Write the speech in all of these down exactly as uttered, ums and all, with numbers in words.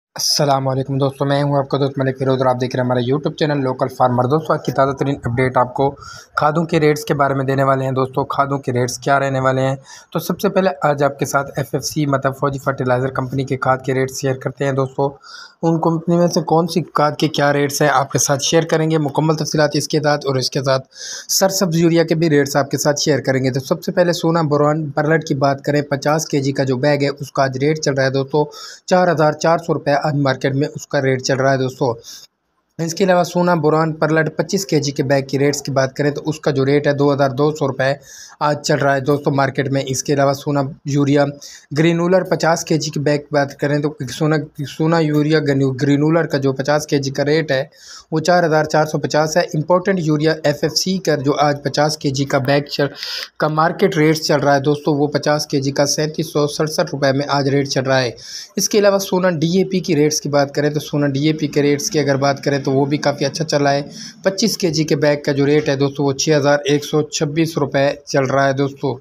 अस्सलाम वालेकुम दोस्तों, मैं हूं आपका दोस्त मलिक फिरोज और आप देख रहे हैं हमारा यूट्यूब चैनल लोकल फार्मर। दोस्तों आज की ताज़ा तरीन अपडेट आपको खादों के रेट्स के बारे में देने वाले हैं। दोस्तों खादों के रेट्स क्या रहने वाले हैं, तो सबसे पहले आज आपके साथ एफएफसी मतलब फौजी फर्टिलाइज़र कंपनी के खाद के रेट्स शेयर करते हैं। दोस्तों उन कंपनी में से कौन सी खाद के क्या रेट्स हैं आपके साथ शेयर करेंगे, मुकम्मल तफसीलात इसके साथ, और इसके साथ सरसब्ज यूरिया के भी रेट्स आपके साथ शेयर करेंगे। तो सबसे पहले सोना बोरान परलट की बात करें, पचास के जी का जो बैग है उसका आज रेट चल रहा है दोस्तों चार हज़ार चार सौ रुपये आज मार्केट में उसका रेट चल रहा है दोस्तों। इसके अलावा सोना बोरान परलट पच्चीस केजी के बैग की रेट्स की बात करें तो उसका जो रेट है दो हज़ार दो सौ रुपये आज चल रहा है दोस्तों मार्केट में। इसके अलावा सोना यूरिया ग्रेनुलर पचास केजी की बैग की बात करें तो सोना सोना यूरिया ग्रेनुलर का जो पचास केजी का रेट है वो चार हज़ार चार सौ पचास है। इंपॉर्टेंट यूरिया एफएफसी का जो आज पचास केजी का बैग चल का मार्केट रेट चल रहा है दोस्तों वो पचास केजी का सैंतीस सौ सड़सठ रुपये में आज रेट चल रहा है। इसके अलावा सोना डीएपी की रेट्स की बात करें तो सोना डीएपी के रेट्स की अगर बात करें तो वो भी काफ़ी अच्छा चल रहा है। पच्चीस केजी के बैग का जो रेट है दोस्तों वो छः हज़ार एक सौ छब्बीस रुपये चल रहा है दोस्तों।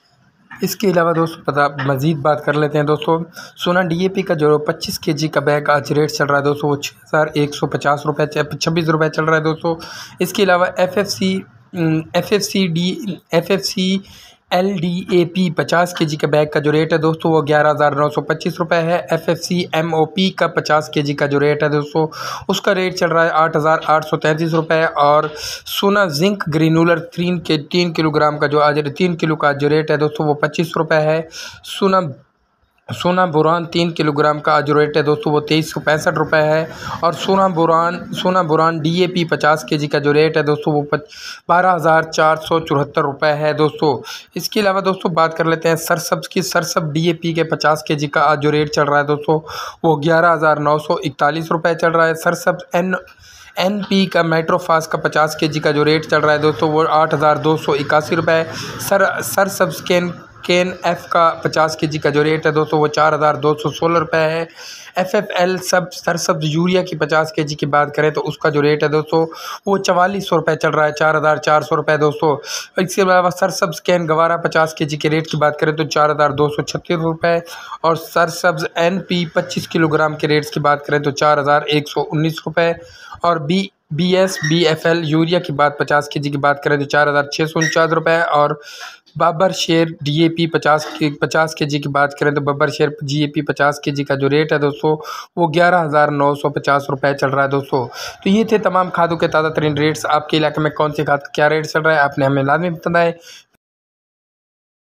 इसके अलावा दोस्तों पता मज़ीद बात कर लेते हैं दोस्तों, सोना डीएपी का जो पच्चीस केजी का बैग आज रेट चल रहा है दोस्तों वो छः हज़ार एक सौ पचास रुपये छब्बीस रुपये चल रहा है दोस्तों। इसके अलावा F F C F F C D F F C L D A P पचास के जी का बैग का जो रेट है दोस्तों वो ग्यारह हज़ार नौ सौ पच्चीस रुपये है। F F C M O P का पचास के जी का जो रेट है दोस्तों उसका रेट चल रहा है आठ हज़ार आठ सौ तैंतीस रुपये। और सोना जिंक ग्रेनुलर तीन के तीन किलोग्राम का जो आज तीन किलो का जो रेट है दोस्तों वो पच्चीस रुपये है। सोना सोना बोरान तीन किलोग्राम का जो रेट है दोस्तों वो तेईस सौ पैंसठ रुपये है। और सोना बोरान सोना बोरान डीएपी पचास के जी का जो रेट है दोस्तों वो बारह हज़ार चार सौ चौहत्तर रुपये है दोस्तों। इसके अलावा दोस्तों बात कर लेते हैं सरसब्ज की। सरसब डीएपी के पचास के जी का आज जो रेट चल रहा है दोस्तों वो ग्यारह हज़ार नौ सौ इकतालीस रुपये चल रहा है। सरसब्ज एन एन पी का मेट्रोफास का पचास के जी का जो रेट चल रहा है दोस्तों वो आठ हज़ार दो सौ इक्यासी रुपये। Sir Sarsabz can can F का पचास के जी का जो रेट है दोस्तों वो चार हज़ार दो सौ सोलह रुपये है। एफ एफ एल सब सरसब्ज यूरिया की पचास के जी की बात करें तो उसका जो रेट है दोस्तों वो चवालीस सौ रुपये चल रहा है, चार हज़ार चार सौ रुपये दोस्तों। इसके अलावा सरसब्ज कैन गवारा पचास के जी के रेट की बात करें तो चार हज़ार दो सौ छत्तीस रुपये। और सरसब्ज एन पी पच्चीस किलोग्राम के रेट्स की बात करें तो चार हज़ार एक सौ उन्नीस रुपये। और B B S B F L urea की बात पचास के जी की बात करें तो चार हज़ार छः सौ उनचास रुपये। और बब्बर शेर डीएपी पचास के पचास के जी की बात करें तो बब्बर शेर जीएपी पचास के जी का जो रेट है दोस्तों वो ग्यारह हज़ार नौ सौ पचास रुपये चल रहा है दोस्तों। तो ये थे तमाम खादों के ताज़ा तरीन रेट्स। आपके इलाके में कौन सी खाद क्या रेट चल रहा है आपने हमें लाजमी बताना है।